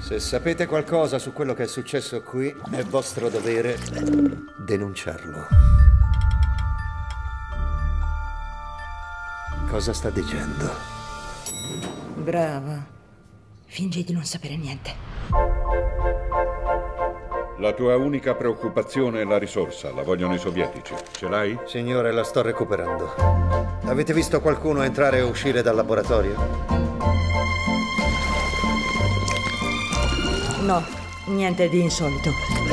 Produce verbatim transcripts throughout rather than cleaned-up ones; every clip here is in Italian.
Se sapete qualcosa su quello che è successo qui, è vostro dovere denunciarlo. Cosa sta dicendo? Brava. Fingi di non sapere niente. La tua unica preoccupazione è la risorsa, la vogliono i sovietici. Ce l'hai? Signore, la sto recuperando. Avete visto qualcuno entrare e uscire dal laboratorio? No, niente di insolito.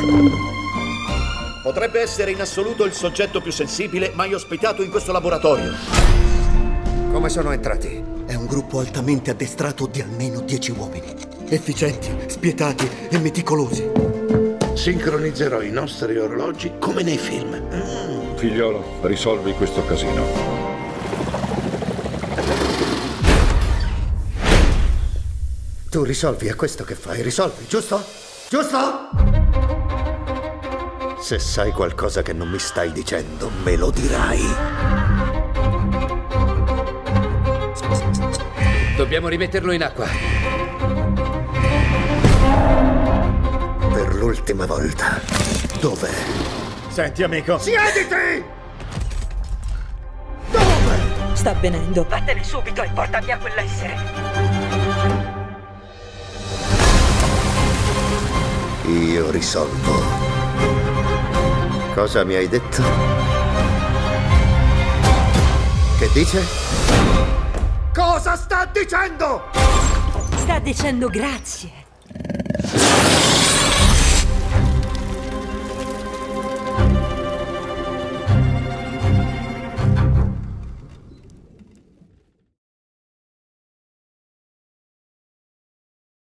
Potrebbe essere in assoluto il soggetto più sensibile mai ospitato in questo laboratorio. Come sono entrati? È un gruppo altamente addestrato di almeno dieci uomini. Efficienti, spietati e meticolosi. Sincronizzerò i nostri orologi come nei film. Mm. Figliolo, risolvi questo casino. Tu risolvi, è questo che fai, risolvi, giusto? Giusto? Se sai qualcosa che non mi stai dicendo, me lo dirai. Dobbiamo rimetterlo in acqua. Per l'ultima volta. Dov'è? Senti, amico. Siediti! Dove? Sta avvenendo. Vattene subito e porta via quell'essere. Io risolvo. Cosa mi hai detto? Che dice? Cosa sta dicendo? Sta dicendo grazie.